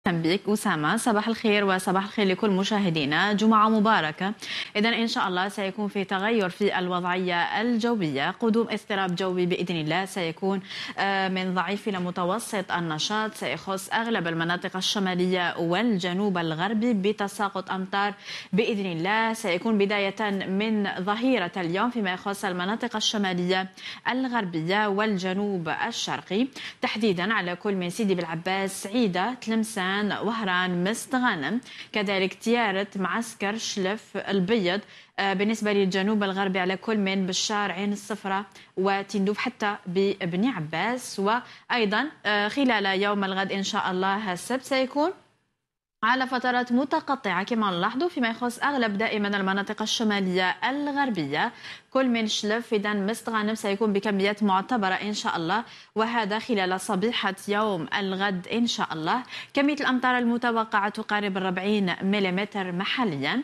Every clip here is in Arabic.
بك أسامة، صباح الخير وصباح الخير لكل مشاهدينا. جمعة مباركة. إذا إن شاء الله سيكون في تغير في الوضعية الجوية، قدوم اضطراب جوي بإذن الله سيكون من ضعيف إلى متوسط النشاط، سيخص أغلب المناطق الشمالية والجنوب الغربي بتساقط أمطار بإذن الله. سيكون بداية من ظهيرة اليوم فيما يخص المناطق الشمالية الغربية والجنوب الشرقي، تحديدا على كل من سيدي بالعباس، سعيدة، تلمسان، وهران، مست غانم، كذلك تيارة، معسكر، شلف، البيض. بالنسبة للجنوب الغربي على كل من بشار، عين الصفرة وتندوف حتى ببني عباس. وأيضا خلال يوم الغد إن شاء الله السبت سيكون على فترات متقطعة كما نلاحظوا فيما يخص أغلب دائما المناطق الشمالية الغربية، كل من شلف إذا مست غانم سيكون بكميات معتبرة إن شاء الله، وهذا خلال صبيحة يوم الغد إن شاء الله. كمية الأمطار المتوقعة تقارب 40 ملم محليا،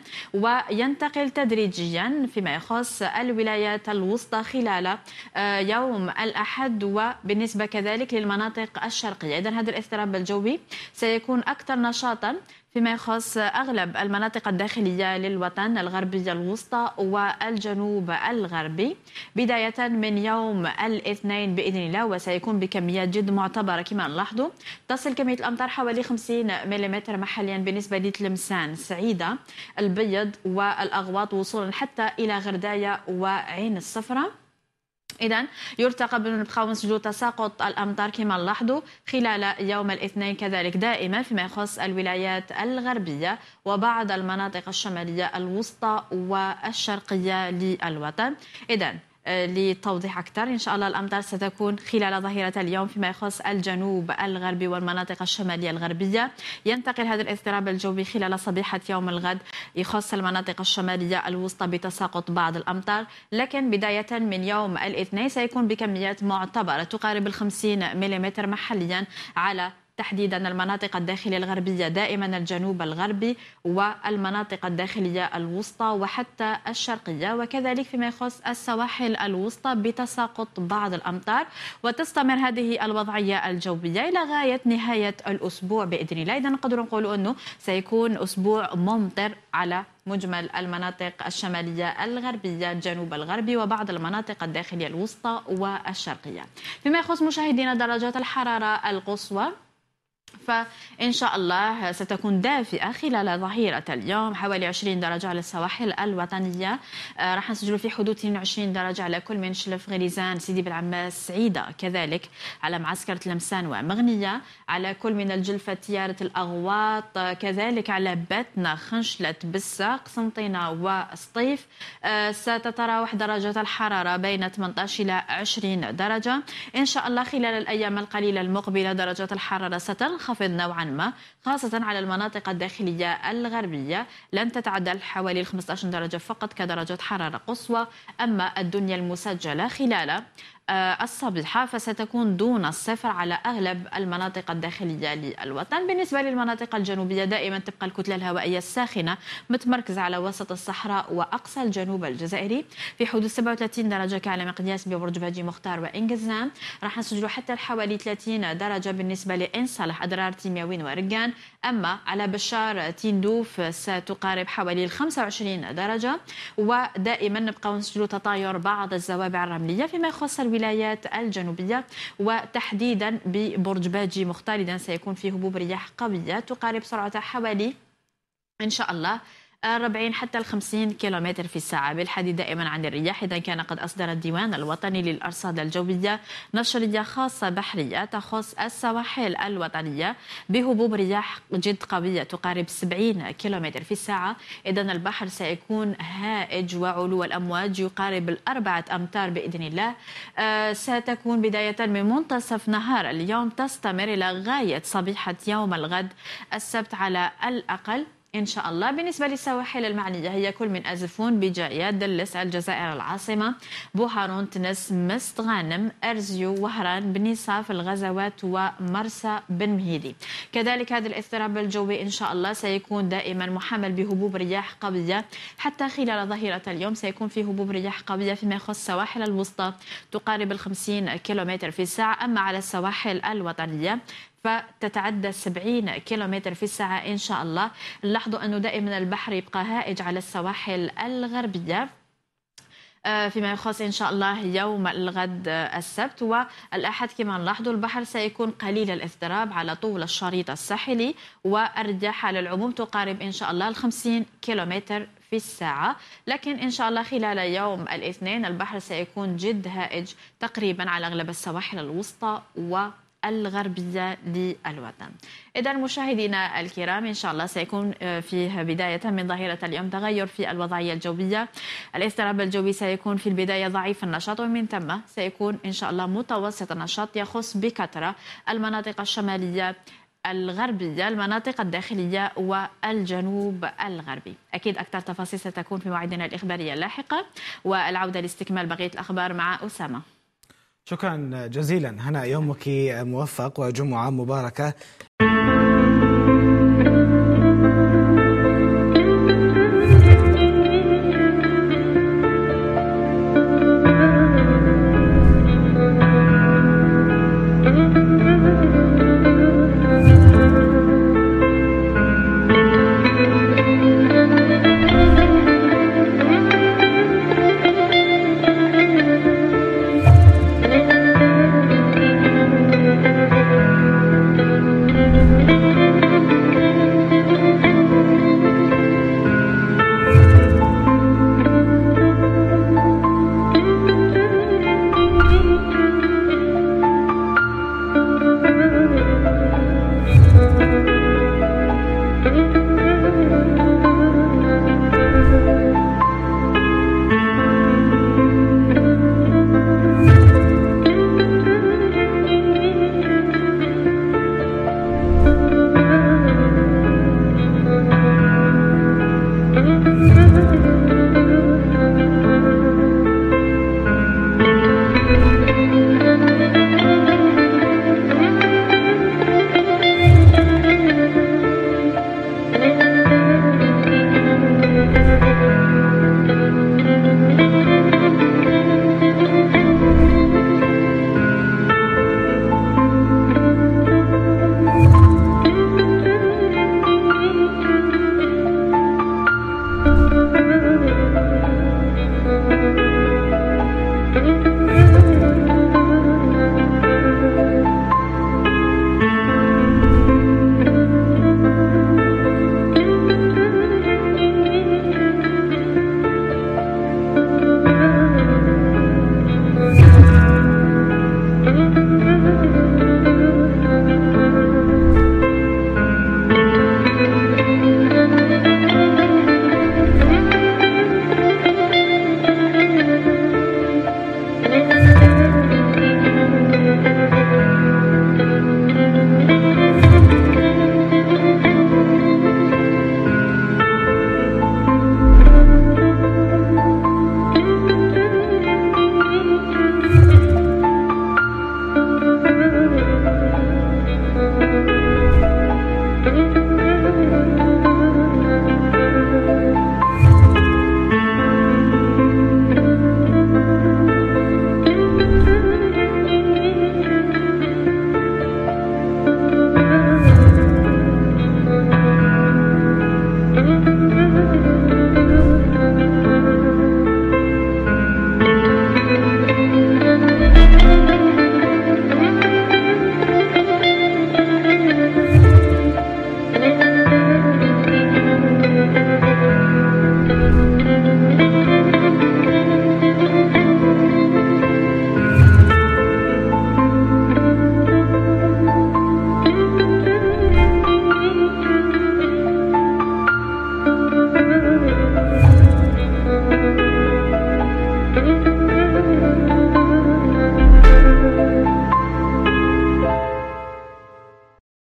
وينتقل تدريجيا فيما يخص الولايات الوسطى خلال يوم الأحد، وبالنسبة كذلك للمناطق الشرقية. إذن هذا الاضطراب الجوي سيكون أكثر نشاطا فيما يخص أغلب المناطق الداخلية للوطن، الغربية الوسطى والجنوب الغربي، بداية من يوم الاثنين بإذن الله، وسيكون بكميات جد معتبرة كما نلاحظوا. تصل كمية الأمطار حوالي 50 ملم محليا بالنسبة لتلمسان، سعيدة، البيض والأغواط، وصولا حتى إلى غرداية وعين الصفرة. إذن يرتقب أن نبقاو نسجلوا تساقط الأمطار كما نلاحظوا خلال يوم الاثنين كذلك دائما فيما يخص الولايات الغربية وبعض المناطق الشمالية الوسطى والشرقية للوطن. إذن لتوضيح أكثر، إن شاء الله الأمطار ستكون خلال ظهيرة اليوم فيما يخص الجنوب الغربي والمناطق الشمالية الغربية. ينتقل هذا الاضطراب الجوي خلال صبيحة يوم الغد، يخص المناطق الشمالية الوسطى بتساقط بعض الأمطار، لكن بداية من يوم الاثنين سيكون بكميات معتبرة تقارب 50 ملم محليا على تحديدا المناطق الداخلية الغربية، دائما الجنوب الغربي والمناطق الداخلية الوسطى وحتى الشرقية، وكذلك فيما يخص السواحل الوسطى بتساقط بعض الأمطار. وتستمر هذه الوضعية الجوية إلى غاية نهاية الأسبوع بإذن الله. إذا نقدر نقول أنه سيكون أسبوع ممطر على مجمل المناطق الشمالية الغربية، الجنوب الغربي وبعض المناطق الداخلية الوسطى والشرقية. فيما يخص مشاهدينا درجات الحرارة القصوى، فإن شاء الله ستكون دافئة خلال ظهيرة اليوم، حوالي 20 درجة على السواحل الوطنية، راح نسجل في حدود 22 درجة على كل من شلف، غليزان، سيدي بالعماس، سعيدة، كذلك على معسكر تلمسان ومغنية، على كل من الجلفة، تيارة، الأغواط، كذلك على باتنا، خنشلة، بسة، قسنطينة وسطيف. ستتراوح درجات الحرارة بين 18 إلى 20 درجة. إن شاء الله خلال الأيام القليلة المقبلة درجات الحرارة ستنخفض نوعا ما، خاصة على المناطق الداخلية الغربية، لن تتعدى حوالي 15 درجة فقط كدرجات حرارة قصوى. أما الدنيا المسجلة خلال الصبيحة فستكون دون الصفر على أغلب المناطق الداخلية للوطن. بالنسبة للمناطق الجنوبية دائما تبقى الكتلة الهوائية الساخنة متمركزة على وسط الصحراء وأقصى الجنوب الجزائري في حدود 37 درجة كعلى مقياس ببرج باجي مختار وإنجزام. راح نسجلوا حتى حوالي 30 درجة بالنسبة لإن صالح، أدرار، تيمياوين ورقان. أما على بشار، تندوف ستقارب حوالي 25 درجة. ودائما نبقى نسجلوا تطاير بعض الزوابع الرملية فيما يخص الولايات الجنوبية، وتحديدا ببرج باجي مختار. إذن سيكون فيه هبوب رياح قوية تقارب سرعتها حوالي إن شاء الله 40 حتى 50 كيلومتر في الساعة. بالحديث دائما عن الرياح، إذا كان قد أصدر الديوان الوطني للأرصاد الجوية نشرية خاصة بحرية تخص السواحل الوطنية بهبوب رياح جد قوية تقارب 70 كيلومتر في الساعة. إذن البحر سيكون هائج وعلو الأمواج يقارب 4 أمتار بإذن الله. ستكون بداية من منتصف نهار اليوم تستمر إلى غاية صبيحة يوم الغد السبت على الأقل إن شاء الله. بالنسبة للسواحل المعنية هي كل من أزفون، بجايات، دلس، الجزائر العاصمة، بوهارون، تنس، مست غانم، أرزيو، وهران، بني صاف، الغزوات ومرسى بن مهيدي. كذلك هذا الاضطراب الجوي إن شاء الله سيكون دائما محمل بهبوب رياح قوية حتى خلال ظهيرة اليوم. سيكون في هبوب رياح قوية فيما يخص السواحل الوسطى تقارب 50 كيلومتر في الساعة. أما على السواحل الوطنية فتتعدى 70 كيلومتر في الساعة إن شاء الله. نلاحظوا أنه دائما البحر يبقى هائج على السواحل الغربية فيما يخص إن شاء الله يوم الغد السبت والأحد. كما نلاحظوا البحر سيكون قليل الاضطراب على طول الشريط الساحلي، والرياح على العموم تقارب إن شاء الله 50 كيلومتر في الساعة. لكن إن شاء الله خلال يوم الاثنين البحر سيكون جد هائج تقريبا على أغلب السواحل الوسطى والغربية للوطن. إذا مشاهدينا الكرام إن شاء الله سيكون فيه بداية من ظهيرة اليوم تغير في الوضعية الجوية. الاضطراب الجوي سيكون في البداية ضعيف النشاط، ومن ثم سيكون إن شاء الله متوسط النشاط يخص بكثرة المناطق الشمالية الغربية، المناطق الداخلية والجنوب الغربي. أكيد أكثر تفاصيل ستكون في موعدنا الإخبارية اللاحقة، والعودة لاستكمال بقية الأخبار مع أسامة. شكرا جزيلا هنا، يومك موفق وجمعة مباركة.